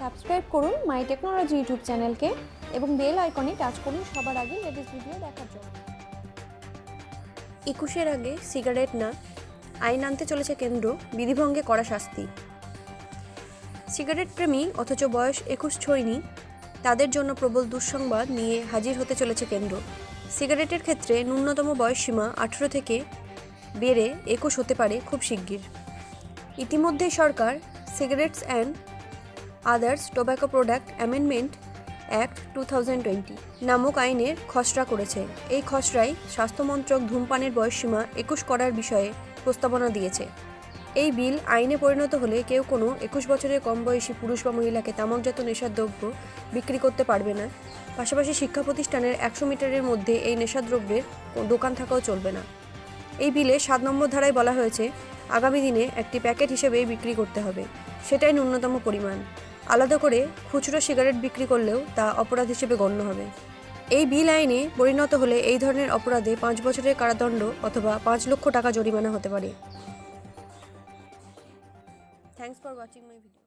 Subscribe করুন মাই technology YouTube চ্যানেলকে এবং বেল আইকনে টাচ করুন সবার আগে লেটেস্ট ভিডিও দেখার জন্য। 21-এর আগে সিগারেট না, আইন আনতে চলেছে কেন্দ্র, বিধিভঙ্গে কড়া শাস্তি। সিগারেট প্রেমী অথচ বয়স 21 ছোঁয়নি, তাদের জন্য প্রবল দুঃসংবাদ নিয়ে হাজির হতে চলেছে কেন্দ্র। সিগারেটের ক্ষেত্রে ন্যূনতম বয়সসীমা 18 থেকে বেড়ে 21 হতে পারে খুব শিগগির। ইতিমধ্যেই সরকার cigarettes and others tobacco product amendment act 2020 নামক আইনের খসড়া করেছে। এই খসড়ায় স্বাস্থ্যমন্ত্রক ধূমপানের বয়সসীমা 21 করার বিষয়ে প্রস্তাবনা দিয়েছে। এই বিল আইনে পরিণত হলে কেউ কোনো 21 বছরের কম বয়সী পুরুষ বা মহিলাকে তামাকজাত নেশাদ্রব্য বিক্রি করতে পারবে না। পাশাপাশি শিক্ষা প্রতিষ্ঠানের 100 মিটারের মধ্যে এই নেশাদ্রব্যের দোকান থাকাও চলবে না। এই বিলে 7 নম্বর ধারায় বলা হয়েছে, আগামী দিনে একটি প্যাকেট হিসেবে বিক্রি করতে হবে, সেটাই ন্যূনতম পরিমাণ। আলাদা করে খুচরো সিগারেট বিক্রি করলেও তা অপরাধ হিসেবে গণ্য হবে। এই বিল আইনে পরিণত হলে এই ধরনের অপরাধে 5 বছরের কারাদণ্ড অথবা 5 লক্ষ টাকা জরিমানা হতে পারে। Thanks for watching my video.